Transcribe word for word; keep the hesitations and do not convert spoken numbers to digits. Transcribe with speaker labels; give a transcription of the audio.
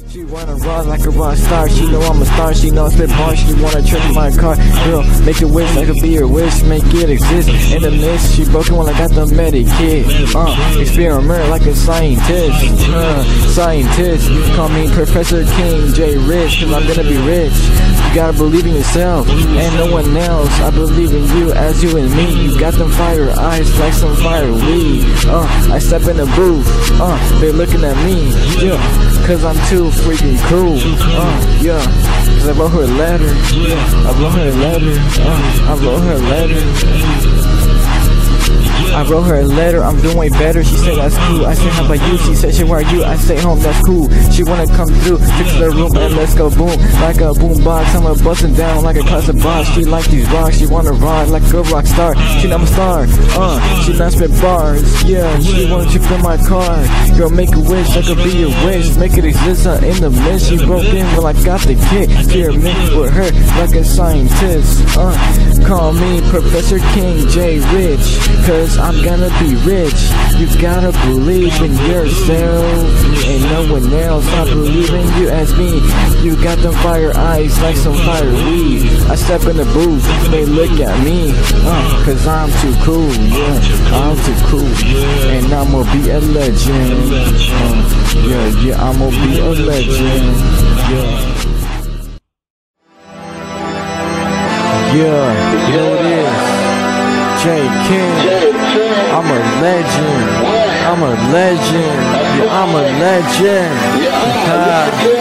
Speaker 1: She wanna rock like a rock star. She know I'm a star. She knows the bar. She wanna trip my car. Girl, make a wish. I could be your wish. Make it exist in the mist. She broken when I got the medikit. Uh, experiment like a scientist. Uh, scientist. You can call me Professor King J Rich, cause I'm gonna be rich. You gotta believe in yourself and no one else. I believe in you as you and me. You got them fire eyes like some fire weed. Uh, I step in the booth. Uh, they're looking at me. Yeah, cause I'm too freaking cool. Uh, yeah, cause I wrote her a letter. I wrote her a letter. Uh, I wrote her a letter. I wrote her a letter, I'm doing way better. She said that's cool. I said how about you? She said, shit, where are you? I say home, that's cool. She wanna come through, fix the room and let's go boom. Like a boom box, I'm a bustin' down like a classic box. She like these rocks, she wanna rock like a rock star. She not a star, uh, she not spit bars. Yeah, she wanna trip in my car. Girl, make a wish, I could be your wish. Make it exist uh, in the mist. She broke in when I got the kick. Experiment with her like a scientist. Uh, call me Professor King J Rich, cause I'm gonna be rich. You gotta believe in yourself and no one else. I believe in you as me. You got them fire eyes like some fire weed. I step in the booth, they look at me, uh, cause I'm too cool, yeah, I'm too cool. And I'ma be a legend, uh, yeah, yeah, I'ma be a legend, yeah. Yeah, you know what it is, J King. I'm a legend. I'm a legend. Yeah, I'm a legend.